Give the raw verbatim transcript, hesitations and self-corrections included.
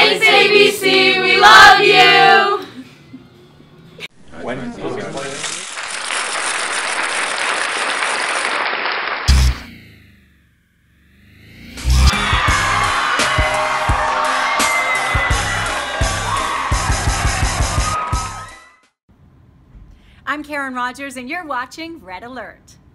Thanks, A B C. We love you. When I'm Karen Rogers, and you're watching Red Alert.